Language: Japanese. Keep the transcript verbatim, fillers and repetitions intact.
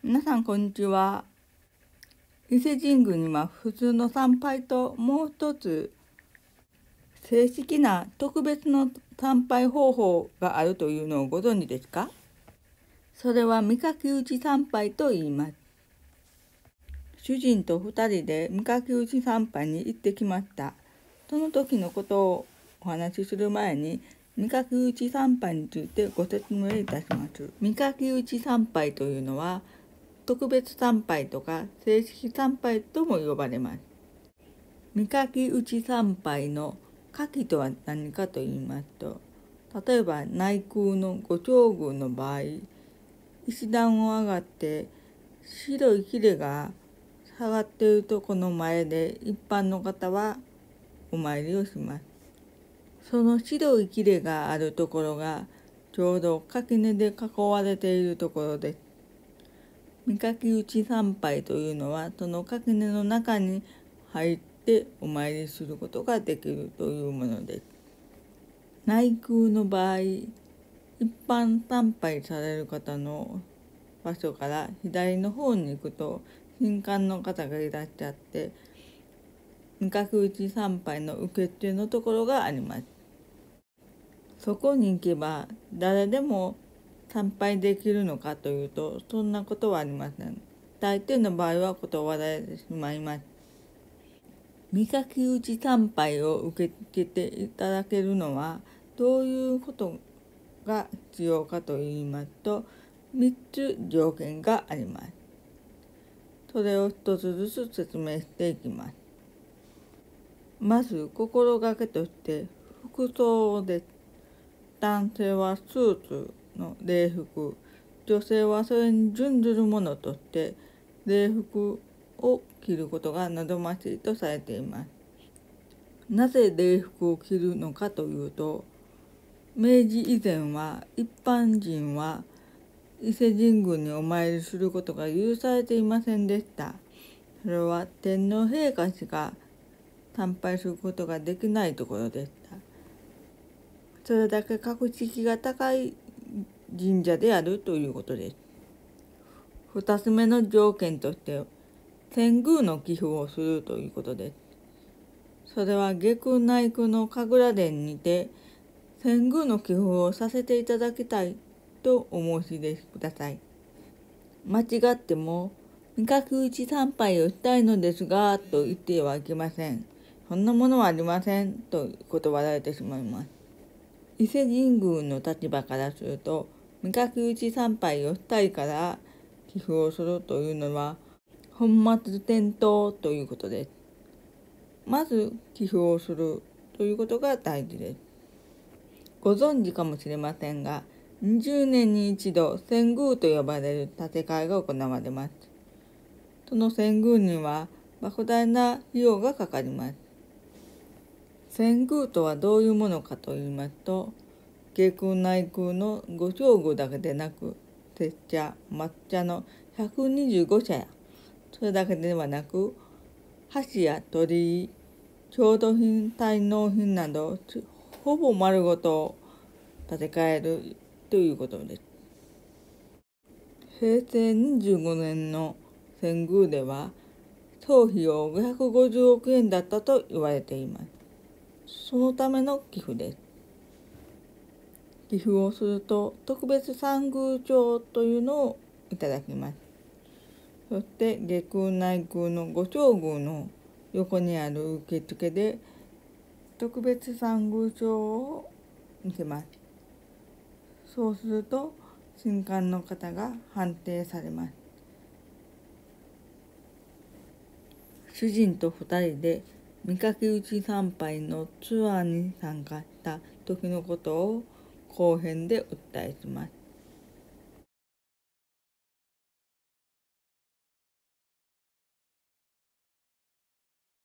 皆さんこんにちは。伊勢神宮には普通の参拝ともう一つ正式な特別の参拝方法があるというのをご存知ですか？それは御垣内参拝と言います。主人と二人で御垣内参拝に行ってきました。その時のことをお話しする前に御垣内参拝についてご説明いたします。御垣内参拝というのは特別参拝とか正式参拝とも呼ばれます。御垣内参拝の垣とは何かと言いますと、例えば内宮のご長宮の場合、石段を上がって白い裂が下がっているとこの前で一般の方はお参りをします。その白い裂があるところがちょうど垣根で囲われているところです。御垣内参拝というのはその垣根の中に入ってお参りすることができるというものです。内宮の場合、一般参拝される方の場所から左の方に行くと神官の方がいらっしゃって、御垣内参拝の受付のところがあります。そこに行けば誰でも参拝できるのかというと、そんなことはありません。大抵の場合は断られてしまいます。御垣内参拝を受け付けていただけるのはどういうことが必要かといいますと、みっつ条件があります。それを一つずつ説明していきます。まず心がけとして服装です。男性はスーツの礼服、女性はそれに準ずるものとして礼服を着ることが望ましいとされています。なぜ礼服を着るのかというと、明治以前は一般人は伊勢神宮にお参りすることが許されていませんでした。それは天皇陛下しか参拝することができないところでした。それだけ格式が高い神社であるということです。二つ目の条件として遷宮の寄付をするということです。それは下宮内宮の神楽殿にて遷宮の寄付をさせていただきたいとお申し出ください。間違っても御垣内参拝をしたいのですがと言ってはいけません。そんなものはありませんと断られてしまいます。伊勢神宮の立場からすると、御垣内参拝をしたいから寄付をするというのは本末転倒ということです。まず寄付をするということが大事です。ご存知かもしれませんが、にじゅうねんに一度遷宮と呼ばれる建て替えが行われます。その遷宮には莫大な費用がかかります。遷宮とはどういうものかといいますと、下宮内宮のご長宮だけでなく、拙者、抹茶のひゃくにじゅうご社や、それだけではなく、箸や鳥居、調度品、滞納品など、ほぼ丸ごと建て替えるということです。へいせいにじゅうごねんの遷宮では、総費用ごひゃくごじゅうおくえんだったと言われています。そのための寄付です。寄付をすると特別参宮帳というのをいただきます。そして下宮内宮のご長宮の横にある受付で特別参宮帳を見せます。そうすると神官の方が判定されます。主人と二人で御垣内参拝のツアーに参加した時のことを後編でお伝えします。